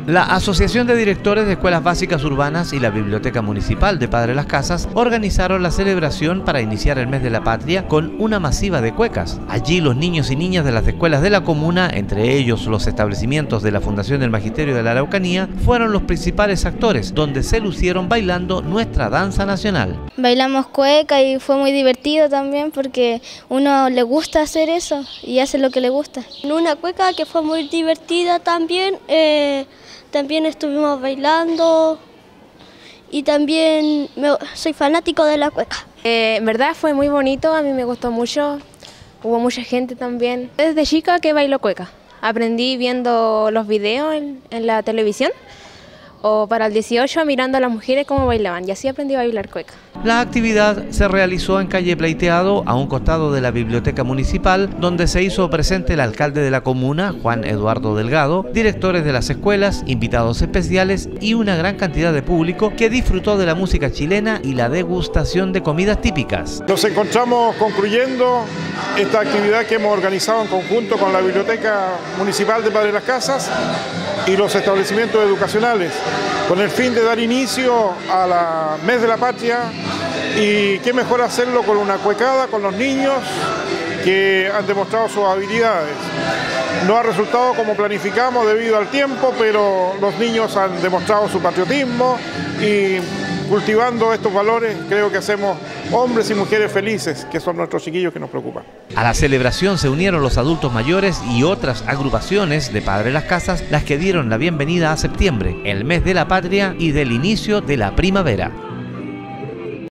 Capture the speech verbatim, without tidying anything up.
La Asociación de Directores de Escuelas Básicas Urbanas y la Biblioteca Municipal de Padre Las Casas organizaron la celebración para iniciar el mes de la patria con una masiva de cuecas. Allí los niños y niñas de las escuelas de la comuna, entre ellos los establecimientos de la Fundación del Magisterio de la Araucanía, fueron los principales actores, donde se lucieron bailando nuestra danza nacional. Bailamos cueca y fue muy divertido también porque uno le gusta hacer eso y hace lo que le gusta. En una cueca que fue muy divertida también, eh, también estuvimos bailando y también me, soy fanático de la cueca. Eh, en verdad fue muy bonito, a mí me gustó mucho, hubo mucha gente también. Desde chica que bailo cueca, aprendí viendo los videos en, en la televisión o para el dieciocho mirando a las mujeres cómo bailaban y así aprendí a bailar cueca. La actividad se realizó en calle Pleiteado, a un costado de la Biblioteca Municipal, donde se hizo presente el alcalde de la comuna, Juan Eduardo Delgado, directores de las escuelas, invitados especiales y una gran cantidad de público que disfrutó de la música chilena y la degustación de comidas típicas. Nos encontramos concluyendo esta actividad que hemos organizado en conjunto con la Biblioteca Municipal de Padre Las Casas y los establecimientos educacionales, con el fin de dar inicio a la Mes de la Patria, y qué mejor hacerlo con una cuecada con los niños que han demostrado sus habilidades. No ha resultado como planificamos debido al tiempo, pero los niños han demostrado su patriotismo y cultivando estos valores creo que hacemos hombres y mujeres felices, que son nuestros chiquillos que nos preocupan. A la celebración se unieron los adultos mayores y otras agrupaciones de Padre Las Casas, las que dieron la bienvenida a septiembre, el mes de la patria y del inicio de la primavera.